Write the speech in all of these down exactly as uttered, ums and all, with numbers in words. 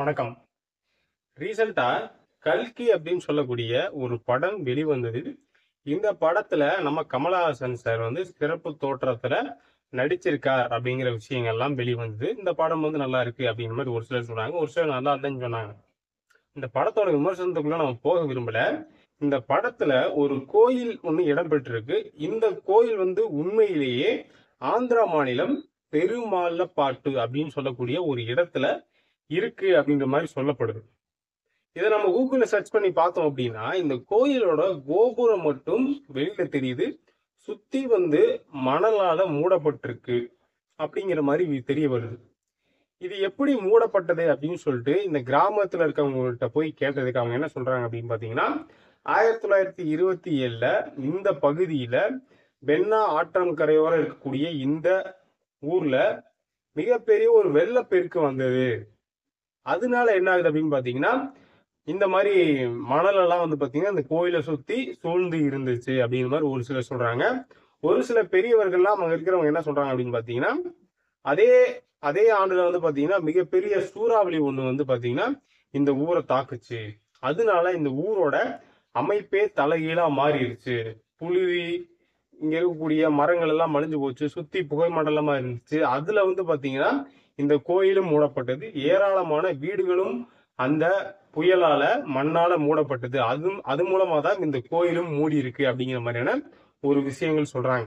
வணக்கம். ரீசெண்டா கல்கி அப்படின்னு சொல்லக்கூடிய ஒரு படம் வெளிவந்தது. இந்த படத்துல நம்ம கமலஹாசன் சார் வந்து சிறப்பு தோற்றத்துல நடிச்சிருக்கார் அப்படிங்கிற விஷயங்கள்லாம் வெளிவந்தது. இந்த படம் வந்து நல்லா இருக்கு அப்படிங்கிற மாதிரி ஒரு சிலர் சொன்னாங்க, ஒரு சிலர் நல்லா இல்லைன்னு சொன்னாங்க. இந்த படத்தோட விமர்சனத்துக்குள்ள நம்ம போக விரும்பல. இந்த படத்துல ஒரு கோயில் ஒண்ணு இடம்பெற்றிருக்கு. இந்த கோயில் வந்து உண்மையிலேயே ஆந்திரா மாநிலம் பெருமாள்ளப்பாட்டு அப்படின்னு சொல்லக்கூடிய ஒரு இடத்துல இருக்கு அப்படின்ற மாதிரி சொல்லப்படுது. இதை நம்ம கூகுள்ல சர்ச் பண்ணி பார்த்தோம் அப்படின்னா இந்த கோயிலோட கோபுரம் மட்டும் வெளியில தெரியுது, சுத்தி வந்து மணலால மூடப்பட்டிருக்கு அப்படிங்கிற மாதிரி தெரிய வருது. இது எப்படி மூடப்பட்டது அப்படின்னு சொல்லிட்டு இந்த கிராமத்துல இருக்கவங்கள்ட்ட போய் கேட்டதுக்கு அவங்க என்ன சொல்றாங்க அப்படின்னு பாத்தீங்கன்னா, ஆயிரத்தி தொள்ளாயிரத்தி இருபத்தி ஏழுல இந்த பகுதியில பென்னா ஆற்றம் கரையோரம் இருக்கக்கூடிய இந்த ஊர்ல மிகப்பெரிய ஒரு வெள்ளப்பெருக்கு வந்தது. அதனால என்ன ஆகுது அப்படின்னு பாத்தீங்கன்னா, இந்த மாதிரி மணல் எல்லாம் வந்து பாத்தீங்கன்னா இந்த கோயிலை சுத்தி சூழ்ந்து இருந்துச்சு அப்படிங்கிற மாதிரி ஒரு சிலர் சொல்றாங்க. ஒரு சில பெரியவர்கள்லாம் அங்க இருக்கிறவங்க என்ன சொல்றாங்க அப்படின்னு பாத்தீங்கன்னா, அதே அதே ஆண்டுல வந்து பாத்தீங்கன்னா மிகப்பெரிய சூறாவளி ஒண்ணு வந்து பாத்தீங்கன்னா இந்த ஊரை தாக்குச்சு. அதனால இந்த ஊரோட அமைப்பே தலைகீழா மாறிடுச்சு. புழுதி, இங்க இருக்கக்கூடிய மரங்கள் எல்லாம் மலிஞ்சு போச்சு, சுத்தி புகை மண்டலமா இருந்துச்சு. அதுல வந்து பாத்தீங்கன்னா இந்த கோயிலும் மூடப்பட்டது. ஏராளமான வீடுகளும் அந்த புயலால மண்ணால மூடப்பட்டது. அது அது மூலமா தான் இந்த கோயிலும் மூடி இருக்கு அப்படிங்கிற மாதிரியான ஒரு விஷயங்கள் சொல்றாங்க.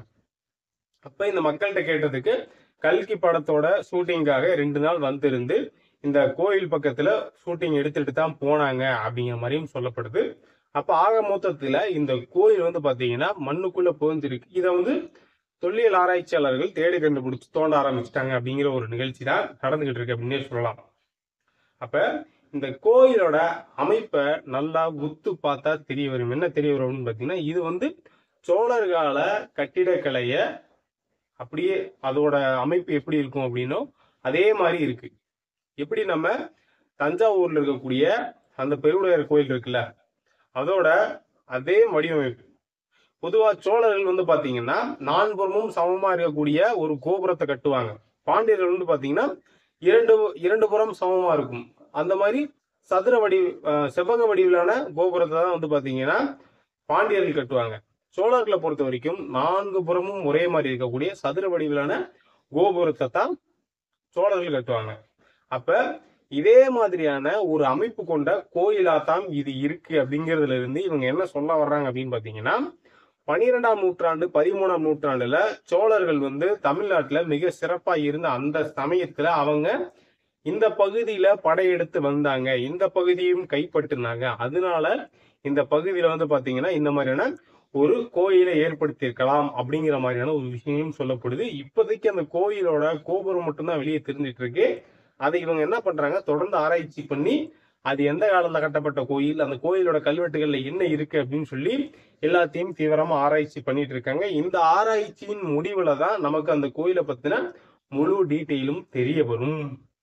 அப்ப இந்த மக்கள்கிட்ட கேட்டதுக்கு கல்கி படத்தோட ஷூட்டிங்காக ரெண்டு நாள் வந்திருந்து இந்த கோயில் பக்கத்துல ஷூட்டிங் எடுத்துட்டு தான் போனாங்க அப்படிங்கிற மாதிரியும் சொல்லப்படுது. அப்ப ஆக மொத்தத்துல இந்த கோயில் வந்து பாத்தீங்கன்னா மண்ணுக்குள்ள புகுந்திருக்கு. இதை வந்து தொல்லியல் ஆராய்ச்சியாளர்கள் தேடி கண்டுபிடிச்சு தோண்ட ஆரம்பிச்சிட்டாங்க அப்படிங்கிற ஒரு நிகழ்ச்சி தான் நடந்துகிட்டு இருக்கு அப்படின்னே சொல்லலாம். அப்ப இந்த கோயிலோட அமைப்பை நல்லா உத்து பார்த்தா தெரிய வரும். என்ன தெரிய வரும்னு பாத்தீங்கன்னா, இது வந்து சோழர்கால கட்டிடக்கலைய அப்படியே அதோட அமைப்பு எப்படி இருக்கும் அப்படின்னோ அதே மாதிரி இருக்கு. எப்படி நம்ம தஞ்சாவூர்ல இருக்கக்கூடிய அந்த பெருவுடையார் கோயில் இருக்குல்ல, அதோட அதே வடிவமைப்பு. பொதுவா சோழர்கள் வந்து பாத்தீங்கன்னா நான்புறமும் சமமா இருக்கக்கூடிய ஒரு கோபுரத்தை கட்டுவாங்க. பாண்டியர்கள் வந்து பாத்தீங்கன்னா இரண்டு இரண்டு புறம் சமமா இருக்கும். அந்த மாதிரி சதுர வடி செவ்வக வடிவிலான கோபுரத்தை தான் வந்து பாத்தீங்கன்னா பாண்டியர்கள் கட்டுவாங்க. சோழர்களை பொறுத்த வரைக்கும் நான்கு புறமும் ஒரே மாதிரி இருக்கக்கூடிய சதுர வடிவிலான கோபுரத்தை தான் சோழர்கள் கட்டுவாங்க. அப்ப இதே மாதிரியான ஒரு அமைப்பு கொண்ட கோயிலா தான் இது இருக்கு அப்படிங்கிறதுல இருந்து இவங்க என்ன சொல்ல வர்றாங்க அப்படின்னு பாத்தீங்கன்னா, பனிரெண்டாம் நூற்றாண்டு பதிமூணாம் நூற்றாண்டுல சோழர்கள் வந்து தமிழ்நாட்டுல மிக சிறப்பா இருந்த அந்த சமயத்துல அவங்க இந்த பகுதியில படையெடுத்து வந்தாங்க, இந்த பகுதியும் கைப்பற்றினாங்க. அதனால இந்த பகுதியில வந்து பாத்தீங்கன்னா இந்த மாதிரியான ஒரு கோயிலை ஏற்படுத்தியிருக்கலாம் அப்படிங்கிற மாதிரியான ஒரு விஷயம் சொல்லப்படுது. இப்போதைக்கு அந்த கோயிலோட கோபுரம் மட்டும்தான் வெளியே தெரிஞ்சிட்டு இருக்கு. அதை இவங்க என்ன பண்றாங்க, தொடர்ந்து ஆராய்ச்சி பண்ணி அது எந்த காலத்துல கட்டப்பட்ட கோயில், அந்த கோயிலோட கல்வெட்டுகள்ல என்ன இருக்கு அப்படின்னு சொல்லி எல்லாத்தையும் தீவிரமா ஆராய்ச்சி பண்ணிட்டு இருக்காங்க. இந்த ஆராய்ச்சியின் முடிவுல தான் நமக்கு அந்த கோயிலை பத்தின முழு டீட்டெயிலும் தெரிய வரும்.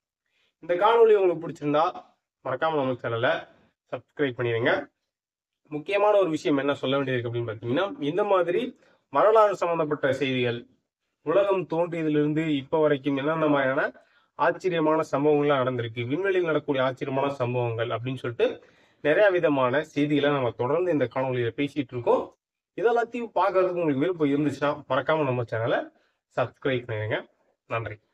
இந்த காணொலி உங்களுக்கு பிடிச்சிருந்தா மறக்காம நம்ம சேனலை சப்ஸ்கிரைப் பண்ணிடுங்க. முக்கியமான ஒரு விஷயம் என்ன சொல்ல வேண்டியிருக்கு அப்படின்னு பாத்தீங்கன்னா, இந்த மாதிரி வரலாறு சம்பந்தப்பட்ட செய்திகள், உலகம் தோன்றியதிலிருந்து இப்ப வரைக்கும் என்னென்ன மாதிரியான ஆச்சரியமான சம்பவங்கள்லாம் நடந்திருக்கு, விண்வெளியில் நடக்கக்கூடிய ஆச்சரியமான சம்பவங்கள் அப்படின்னு சொல்லிட்டு நிறைய விதமான செய்திகளை நம்ம தொடர்ந்து இந்த காணொலியில பேசிட்டு இருக்கோம். இதெல்லாத்தையும் பார்க்கறதுக்கு உங்களுக்கு விருப்பம் இருந்துச்சுன்னா மறக்காம நம்ம சேனலை சப்ஸ்கிரைப் பண்ணிடுங்க. நன்றி.